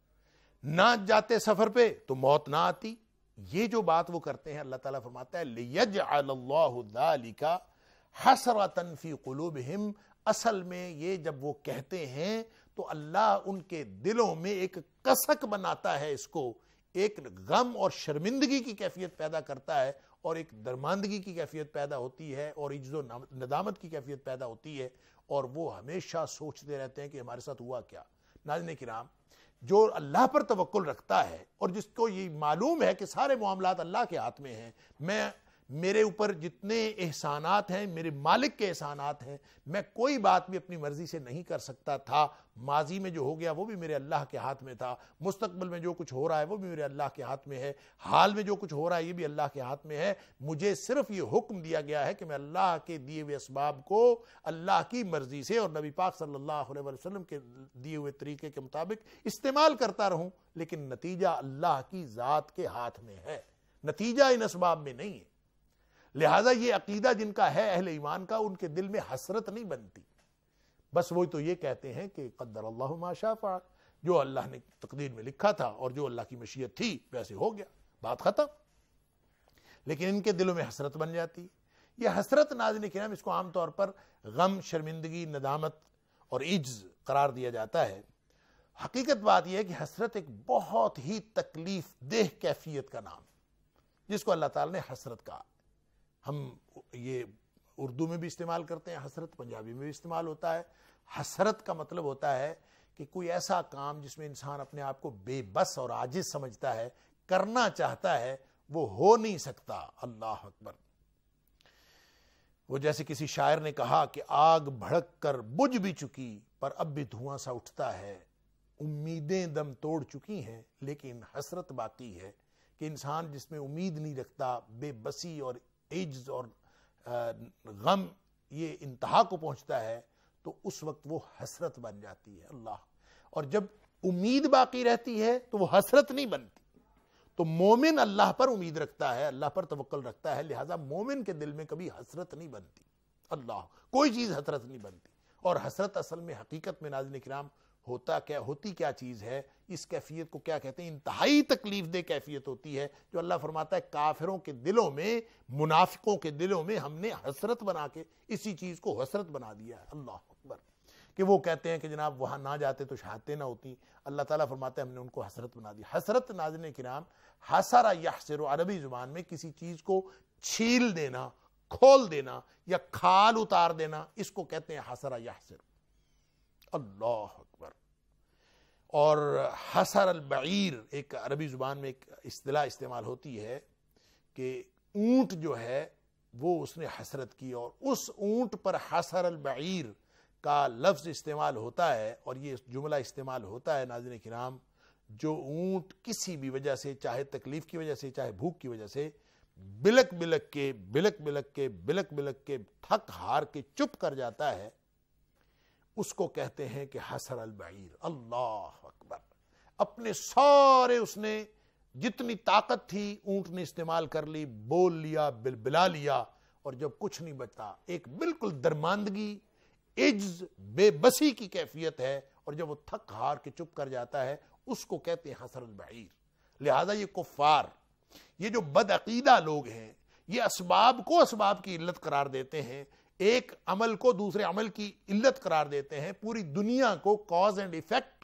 نہ جاتے سفر پہ تو موت نہ آتی. یہ جو بات وہ کرتے ہیں، اللہ تعالیٰ فرماتا ہے لِيَجْعَلَ اللَّهُ ذَلِكَ حَسْرَةً فِي قُلُوبِهِمْ. اصل میں یہ جب وہ کہتے ہیں تو اللہ ان کے دلوں میں ایک کسک بناتا ہے، اس کو ایک غم اور شرمندگی کی کیفیت پیدا کرتا ہے، اور ایک درماندگی کی کیفیت پیدا ہوتی ہے، اور عجز و ندامت کی کیفیت پیدا ہوتی ہے، اور وہ ہمیشہ سوچتے رہتے ہیں کہ ہمارے ساتھ ہوا کیا. ناظرین کرام، جو اللہ پر توکل رکھتا ہے اور جس کو یہ معلوم ہے کہ سارے معاملات اللہ کے ہاتھ میں ہیں، میرے اوپر جتنے احسانات ہیں میرے مالک کے احسانات ہیں، میں کوئی بات بھی اپنی مرضی سے نہیں کر سکتا تھا. ماضی میں جو ہو گیا وہ بھی میرے اللہ کے ہاتھ میں تھا، مستقبل میں جو کچھ ہو رہا ہے وہ بھی میرے اللہ کے ہاتھ میں ہے، حال میں جو کچھ ہو رہا ہے یہ بھی اللہ کے ہاتھ میں ہے. مجھے صرف یہ حکم دیا گیا ہے کہ میں اللہ کے دیے ہوئے اسباب کو اللہ کی مرضی سے اور نبی پاک صلی اللہ علیہ وسلم کے دیے ہوئے طریقے کے مطابق استعمال کرتا رہوں، لیکن نتیجہ اللہ کی ذات کے ہاتھ میں ہے، نتیجہ ان اسباب میں نہیں ہے. لہذا یہ عقیدہ جن کا ہے اہل ایمان کا، ان کے دل میں حسرت نہیں بنتی. بس وہی تو یہ کہتے ہیں کہ قدر اللہ ما شاء فعل، جو اللہ نے تقدیر میں لکھا تھا اور جو اللہ کی مشیت تھی ویسے ہو گیا، بات ختم. لیکن ان کے دلوں میں حسرت بن جاتی. یہ حسرت ناظرین کرام اس کو عام طور پر غم، شرمندگی، ندامت اور عجز قرار دیا جاتا ہے. حقیقت بات یہ ہے کہ حسرت ایک بہت ہی تکلیف دہ کیفیت کا نام جس کو اللہ تعالی نے حسرت کہا. ہم یہ اردو میں بھی استعمال کرتے ہیں حسرت، پنجابی میں بھی استعمال ہوتا ہے. حسرت کا مطلب ہوتا ہے کہ کوئی ایسا کام جس میں انسان اپنے آپ کو بے بس اور عاجز سمجھتا ہے، کرنا چاہتا ہے، وہ ہو نہیں سکتا. اللہ اکبر. وہ جیسے کسی شاعر نے کہا کہ آگ بھڑک کر بجھ بھی چکی پر اب بھی دھواں سا اٹھتا ہے، امیدیں دم توڑ چکی ہیں لیکن حسرت باقی ہے. کہ انسان جس میں امید نہیں رکھتا، بے بسی اور عجز اور غم یہ انتہا کو پہنچتا ہے تو اس وقت وہ حسرت بن جاتی ہے اللہ. اور جب امید باقی رہتی ہے تو وہ حسرت نہیں بنتی. تو مومن اللہ پر امید رکھتا ہے, اللہ پر توکل رکھتا ہے, لہذا مومن کے دل میں کبھی حسرت نہیں بنتی. اللہ, کوئی چیز حسرت نہیں بنتی. اور حسرت اصل میں حقیقت میں ناظرین کرام ہوتی کیا چیز ہے, اس کیفیت کو کیا کہتے ہیں, انتہائی تکلیف دہ کیفیت ہوتی ہے جو اللہ فرماتا ہے کافروں کے دلوں میں, منافقوں کے دلوں میں ہم نے حسرت بنا کے اسی چیز کو حسرت بنا دیا ہے. اللہ اکبر, کہ وہ کہتے ہیں کہ جناب وہاں نہ جاتے تو شہادتیں نہ ہوتی. اللہ تعالیٰ فرماتا ہے ہم نے ان کو حسرت بنا دی. حسرت ناظرین کرام, حسر یحسر عربی زبان میں کسی چیز کو چھیل دینا, کھول دینا یا کھال اتار دینا, اس کو کہتے ہیں حسر یحسر. اللہ اکبر. اور حسر البعیر ایک عربی زبان میں ایک اصطلاح استعمال ہوتی ہے کہ اونٹ جو ہے وہ اس نے حسرت کی, اور اس اونٹ پر حسر البعیر کا لفظ استعمال ہوتا ہے. اور یہ جملہ استعمال ہوتا ہے ناظرین کرام, جو اونٹ کسی بھی وجہ سے, چاہے تکلیف کی وجہ سے چاہے بھوک کی وجہ سے, بلک بلک کے تھک ہار کے چپ کر جاتا ہے, اس کو کہتے ہیں کہ حسر البعیر. اللہ اکبر. اپنے سارے اس نے جتنی طاقت تھی اونٹ نے استعمال کر لی, بول لیا, بلا لیا, اور جب کچھ نہیں بچتا, ایک بالکل درماندگی, عجز, بے بسی کی کیفیت ہے, اور جب وہ تھک ہار کے چپ کر جاتا ہے اس کو کہتے ہیں حسر البعیر. لہذا یہ کفار, یہ جو بدعقیدہ لوگ ہیں, یہ اسباب کو اسباب کی علت قرار دیتے ہیں, ایک عمل کو دوسرے عمل کی علت قرار دیتے ہیں, پوری دنیا کو کاز اینڈ ایفیکٹ,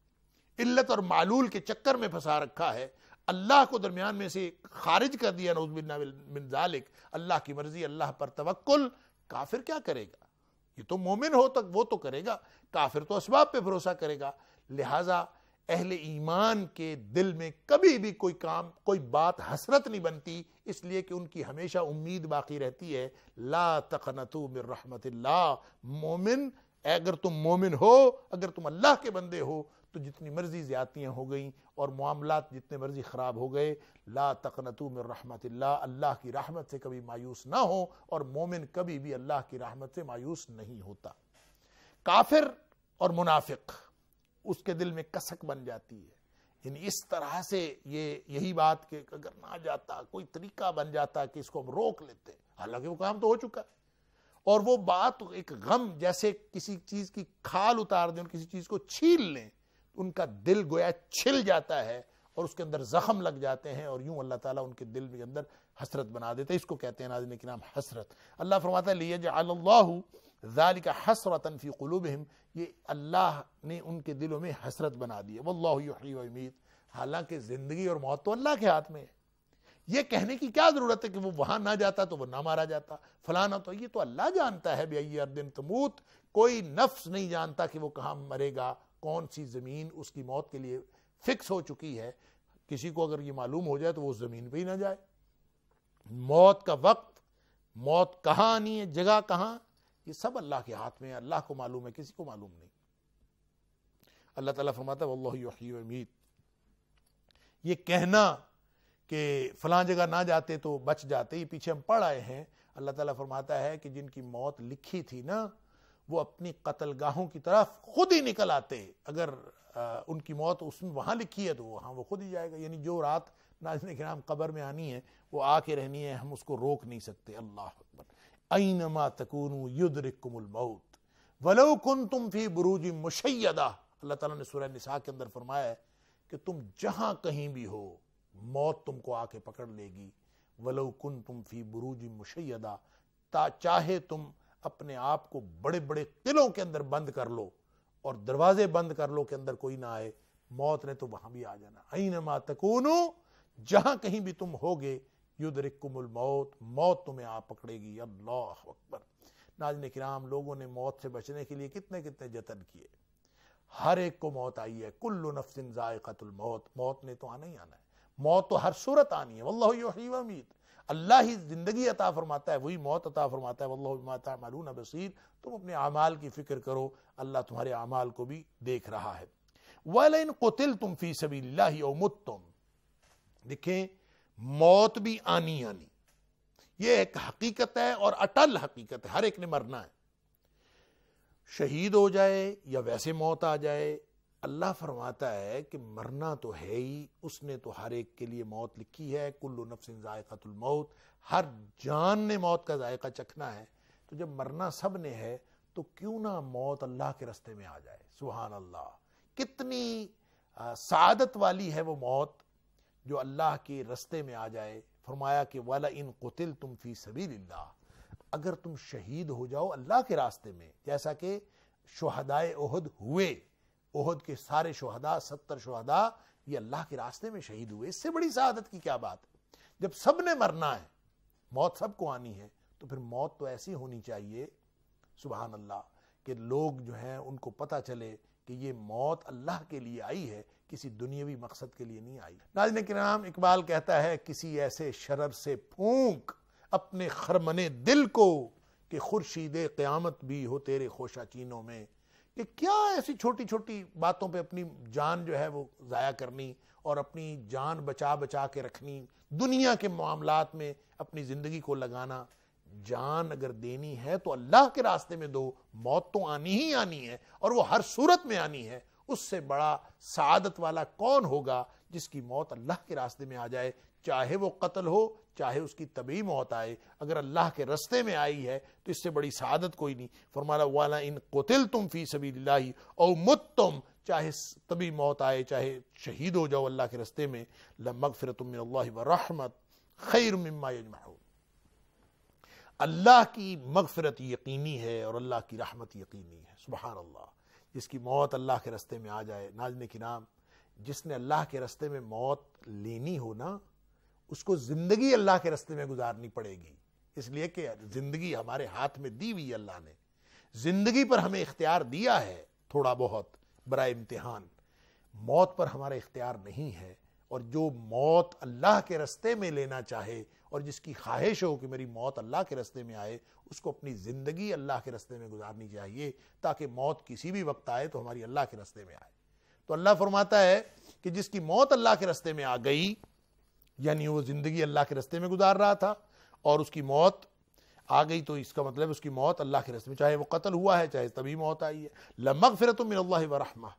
علت اور معلول کے چکر میں پھنسا رکھا ہے. اللہ کو درمیان میں سے خارج کر دیا, نعوذ باللہ من ذالک. اللہ کی مرضی, اللہ پر توکل. کافر کیا کرے گا؟ یہ تو مومن ہو تک وہ تو کرے گا, کافر تو اسباب پہ بھروسہ کرے گا. لہذا اہل ایمان کے دل میں کبھی بھی کوئی کام, کوئی بات حسرت نہیں بنتی, اس لیے کہ ان کی ہمیشہ امید باقی رہتی ہے. لا تقنطوا من رحمت اللہ. مومن, اگر تم مومن ہو, اگر تم اللہ کے بندے ہو, تو جتنی مرضی زیادتیاں ہو گئیں اور معاملات جتنے مرضی خراب ہو گئے, لا تقنطوا من رحمت اللہ, اللہ کی رحمت سے کبھی مایوس نہ ہو. اور مومن کبھی بھی اللہ کی رحمت سے مایوس نہیں ہوتا. کافر اور منافق, اس کے دل میں کسک بن جاتی ہے. یعنی اس طرح سے یہی بات کہ اگر نہ جاتا, کوئی طریقہ بن جاتا کہ اس کو ہم روک لیتے, حالانکہ وہ کام تو ہو چکا ہے. اور وہ بات ایک غم, جیسے کسی چیز کی کھال اتار دیں, کسی چیز کو چھیل لیں, ان کا دل گویا چھل جاتا ہے اور اس کے اندر زخم لگ جاتے ہیں, اور یوں اللہ تعالیٰ ان کے دل کے اندر حسرت بنا دیتے ہیں. اس کو کہتے ہیں ناظرین کرام حسرت. اللہ فرماتا ہے لیجعل اللہ ذالک حسرۃ فی قلوبہم, یہ اللہ نے ان کے دلوں میں حسرت بنا دی ہے. واللہ یحیی و یمیت, حالانکہ زندگی اور موت تو اللہ کے ہاتھ میں ہے. یہ کہنے کی کیا ضرورت ہے کہ وہ وہاں نہ جاتا تو وہ نہ مارا جاتا, فلانا, تو یہ تو اللہ جانتا ہے. بأی ارض تموت, کوئی نفس نہیں جانتا کہ وہ کہاں مرے گا, کون سی زمین اس کی موت کے لیے فکس ہو چکی ہے. کسی کو اگر یہ معلوم ہو جائے تو وہ زمین پہ ہی نہ جائے. موت کا وقت, موت کہاں آنی ہے, جگہ کہاں, یہ سب اللہ کے ہاتھ میں ہے. اللہ کو معلوم ہے, کسی کو معلوم نہیں. اللہ تعالیٰ فرماتا ہے واللہ یحیی و یمیت. یہ کہنا کہ فلاں جگہ نہ جاتے تو بچ جاتے, یہ پیچھے ہم پڑھ آئے ہیں. اللہ تعالیٰ فرماتا ہے کہ جن کی موت لکھی تھی نا, وہ اپنی قتل گاہوں کی طرف خود ہی نکل آتے. اگر ان کی موت اس میں وہاں لکھی ہے تو وہاں وہ خود ہی جائے گا. یعنی جو رات ناظرین کرام قبر میں آنی ہے وہ آ کے رہنی ہے, ہم اس کو روک نہیں سکتے. اللہ اکبر. اینما تکونوا یدرککم الموت ولو کنتم فی بروج مشیدہ. اللہ تعالیٰ نے سورہ نساء کے اندر فرمایا ہے کہ تم جہاں کہیں بھی ہو, موت تم کو آ کے پکڑ لے گی. ولو کنتم فی بروج مشیدہ, چاہے تم اپنے آپ کو بڑے بڑے قلعوں کے اندر بند کر لو اور دروازے بند کر لو کہ اندر کوئی نہ آئے, موت نے تو وہاں بھی آ جانا. اینما تکونوا, جہاں کہیں بھی تم ہوگے, یدرککم الموت, موت تمہیں آ پکڑے گی. اللہ اکبر. ناظرین کرام, لوگوں نے موت سے بچنے کے لیے کتنے کتنے جتن کیے. ہر ایک کو موت آئی ہے. کل نفس ذائقۃ الموت, موت نے تو آنا ہی آنا ہے, موت تو ہر صورت آنی ہے. واللہ یحیی و یمیت, اللہ ہی زندگی عطا فرماتا ہے, وہی موت عطا فرماتا ہے. واللہ بما تعملون بصیر, تم اپنے اعمال کی فکر کرو, اللہ تمہارے اعمال کو بھی دیکھ رہا ہے. وَلَئِن قُتِلْتُمْ فِي سَبِيلِ اللَّهِ أَوْ مُتُّمْ, دیکھیں موت بھی آنی. یہ ایک حقیقت ہے اور اٹل حقیقت ہے، ہر ایک نے مرنا ہے، شہید ہو جائے یا ویسے موت آ جائے۔ اللہ فرماتا ہے کہ مرنا تو ہے ہی، اس نے تو ہر ایک کے لیے موت لکھی ہے، کل نفس ذائقۃ الموت، ہر جان نے موت کا ذائقہ چکھنا ہے۔ تو جب مرنا سب نے ہے تو کیوں نہ موت اللہ کے رستے میں آ جائے۔ سبحان اللہ، کتنی سعادت والی ہے وہ موت جو اللہ کے رستے میں آ جائے۔ فرمایا کہ وَلَئِن قُتِلْتُمْ فِي سَبِيلِ اللَّهِ، اگر تم شہید ہو جاؤ اللہ کے راستے میں، جیسا کہ شہدائے احد ہوئے، احد کے سارے شہداء 70 شہداء یہ اللہ کے راستے میں شہید ہوئے، اس سے بڑی سعادت کی کیا بات ہے؟ جب سب نے مرنا ہے، موت سب کو آنی ہے، تو پھر موت تو ایسی ہونی چاہیے سبحان اللہ کہ لوگ جو ہیں ان کو پتہ چلے کہ یہ موت اللہ کے لیے آئی ہے، کسی دنیاوی مقصد کے لیے نہیں آئی۔ ناظرین کرام، اقبال کہتا ہے کسی ایسے شرر سے پھونک اپنے خرمنے دل کو کہ خورشید قیامت بھی ہو تیرے خوشا چینوں میں۔ کہ کیا ایسی چھوٹی چھوٹی باتوں پہ اپنی جان جو ہے وہ ضائع کرنی اور اپنی جان بچا بچا کے رکھنی، دنیا کے معاملات میں اپنی زندگی کو لگانا۔ جان اگر دینی ہے تو اللہ کے راستے میں دو، موت تو آنی ہی آنی ہے اور وہ ہر صورت میں آنی ہے۔ اس سے بڑا سعادت والا کون ہوگا جس کی موت اللہ کے راستے میں آ جائے، چاہے وہ قتل ہو چاہے اس کی طبعی موت آئے، اگر اللہ کے راستے میں آئی ہے تو اس سے بڑی سعادت کوئی نہیں۔ فرمایا وَلَئِن قُتِلْتُمْ فِي سَبِيلِ اللَّهِ أَوْ مُتْتُمْ، چاہے طبعی موت آئے چاہے شہید ہو جاؤ اللہ کے راستے میں، لَمَغْفِرَةٌ مِّنَ اللَّهِ وَرَحْمَةٌ خَيْرٌ مِّمَّا يَجْمَعُونَ۔ اللہ کی مغفرت یقینی ہے اور اللہ کی رحمت یقینی ہے۔ سبحان اللہ، جس کی موت اللہ کے راستے میں آ جائے۔ ناظرین کرام، جس نے اللہ کے راستے میں موت لینی ہو نا، اس کو زندگی اللہ کے راستے میں گزارنی پڑے گی، اس لیے کہ زندگی ہمارے ہاتھ میں دی ہوئی، اللہ نے زندگی پر ہمیں اختیار دیا ہے تھوڑا بہت برائے امتحان، موت پر ہمارا اختیار نہیں ہے۔ اور جو موت اللہ کے راستے میں لینا چاہے اور جس کی خواہش ہو کہ میری موت اللہ کے راستے میں آئے، اس کو اپنی زندگی اللہ کے راستے میں گزارنی چاہیے تاکہ موت کسی بھی وقت آئے تو ہماری اللہ کے راستے میں آئے۔ تو اللہ فرماتا ہے کہ جس کی موت اللہ کے راستے میں آ گئی، یعنی وہ زندگی اللہ کے راستے میں گزار رہا تھا اور اس کی موت آ گئی، تو اس کا مطلب اس کی موت اللہ کے راستے میں، چاہے وہ قتل ہوا ہے چاہے طبعی موت آئی ہے، لَمَغْفِرَةٌ مِّنَ اللَّهِ وَرَحْمَةٌ،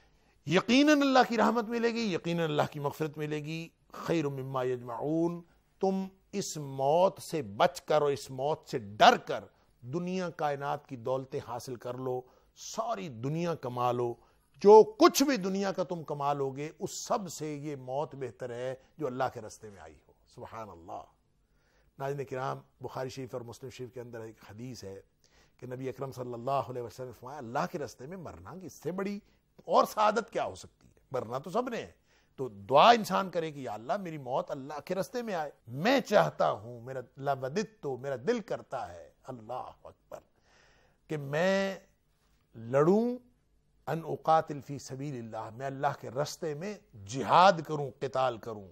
یقیناً اللہ کی رحمت ملے گی، یقیناً اللہ کی مغفرت ملے گی، خیر مما یجمعون۔ تم اس موت سے بچ کر اور اس موت سے ڈر کر دنیا کائنات کی دولتیں حاصل کر لو، ساری دنیا کما لو، جو کچھ بھی دنیا کا تم کما لو گے اس سب سے یہ موت بہتر ہے جو اللہ کے راستے میں آئی ہو۔ سبحان اللہ۔ ناظرین کرام، بخاری شریف اور مسلم شریف کے اندر ایک حدیث ہے کہ نبی اکرم صلی اللہ علیہ وسلم نے فرمایا اللہ کے راستے میں مرنا اس سے بڑی اور سعادت کیا ہو سکتی ہے؟ مرنا تو سب نے ہے، تو دعا انسان کرے کہ یا اللہ میری موت اللہ کے راستے میں آئے، میں چاہتا ہوں، میرا لوددت، میرا دل کرتا ہے، اللہ اکبر، کہ میں لڑوں، ان اقاتل فی سبیل اللہ، میں اللہ کے راستے میں جہاد کروں، قتال کروں،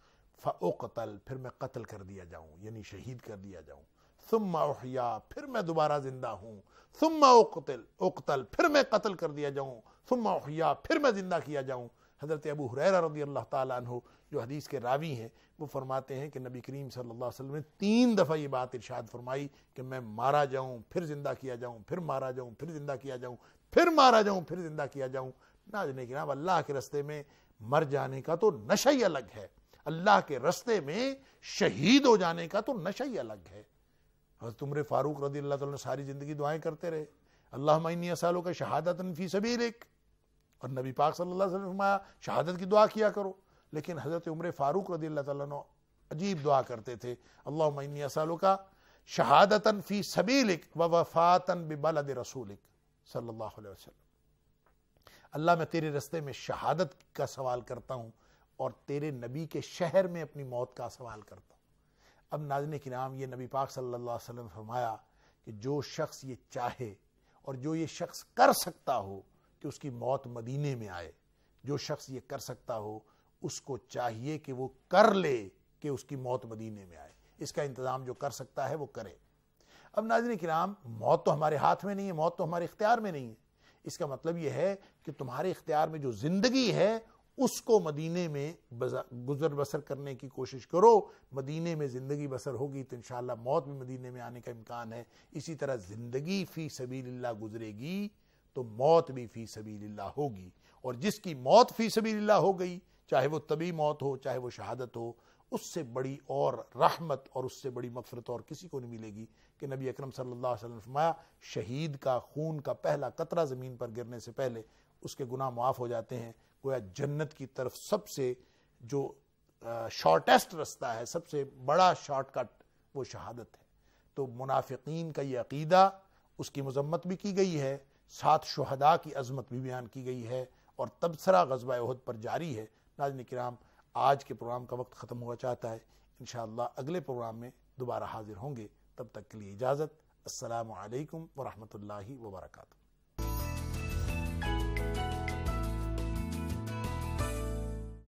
فاقتل، پھر میں قتل کر دیا جاؤں، یعنی شہید کر دیا جاؤں، ثم احیا، پھر میں دوبارہ زندہ ہوں، ثم اقتل، پھر میں قتل کر دیا جاؤں، ثم احیا، پھر میں زندہ کیا جاؤں۔ حضرت ابو ہریرہ رضی اللہ تعالیٰ عنہ جو حدیث کے راوی ہیں وہ فرماتے ہیں کہ نبی کریم صلی اللہ علیہ وسلم نے 3 دفعہ یہ بات ارشاد فرمائی کہ میں مارا جاؤں، پھر زندہ کیا جاؤں، پھر مارا جاؤں، پھر زندہ کیا جاؤں، پھر مارا جاؤں، پھر زندہ کیا جاؤں۔ ناظرین کرام، اللہ کے راستے میں مر جانے کا تو نشہ ہی الگ ہے، اللہ کے راستے میں شہید ہو جانے کا تو نشہ ہی الگ ہے۔ حضرت عمر فاروق رضی اللہ تعالیٰ نے ساری زندگی دعائیں کرتے رہے، اللہم انی اسألک شہادۃ فی سبیلک، اور نبی پاک صلی اللہ علیہ وسلم نے فرمایا شہادت کی دعا کیا کرو، لیکن حضرت عمر فاروق رضی اللہ تعالیٰ عنہ عجیب دعا کرتے تھے، اللہم انی اسألک شہادۃ فی سبیلک ووفاۃ ببلد رسولک صلی اللہ علیہ وسلم، اللہ میں تیرے راستے میں شہادت کا سوال کرتا ہوں اور تیرے نبی کے شہر میں اپنی موت کا سوال کرتا ہوں۔ اب ناظرین کرام، یہ نبی پاک صلی اللہ علیہ وسلم نے فرمایا کہ جو شخص یہ چاہے اور جو یہ شخص کر سکتا ہو کہ اس کی موت مدینے میں آئے، جو شخص یہ کر سکتا ہو اس کو چاہیے کہ وہ کر لے کہ اس کی موت مدینے میں آئے، اس کا انتظام جو کر سکتا ہے وہ کرے۔ اب ناظرین کرام، موت تو ہمارے ہاتھ میں نہیں ہے، موت تو ہمارے اختیار میں نہیں ہے، اس کا مطلب یہ ہے کہ تمہارے اختیار میں جو زندگی ہے اس کو مدینے میں گزر بسر کرنے کی کوشش کرو. مدینے میں زندگی بسر ہوگی تو انشاءاللہ موت بھی مدینے میں آنے کا امکان ہے. اسی طرح زندگی فی سبیل اللہ گزرے گی تو موت بھی فی سبیل اللہ ہوگی. اور جس کی موت فی سبیل اللہ ہو گئی، چاہے وہ طبی موت ہو چاہے وہ شہادت ہو، اس سے بڑی اور رحمت اور اس سے بڑی مغفرت اور کسی کو نہیں ملے گی کہ نبی اکرم صلی اللہ علیہ وسلم نے فرمایا شہید کا خون کا پہلا قطرہ زمین پر گرنے سے پہلے اس کے گناہ معاف ہو جاتے ہیں. گویا جنت کی طرف سب سے جو شارٹیسٹ رستہ ہے، سب سے بڑا شارٹ کٹ وہ شہادت ہے. تو منافقین کا یہ عقیدہ، اس کی مذمت بھی کی گئی ہے، ساتھ شہداء کی عظمت بھی بیان کی گئی ہے، اور تبصرہ غزوہ احد پر جاری ہے. ناظرین کرام، آج کے پروگرام کا وقت ختم ہوا چاہتا ہے. انشاءاللہ اگلے پروگرام میں دوبارہ حاضر ہوں گے. تب تک کے لیے اجازت. السلام علیکم ورحمۃ اللہ وبرکاتہ.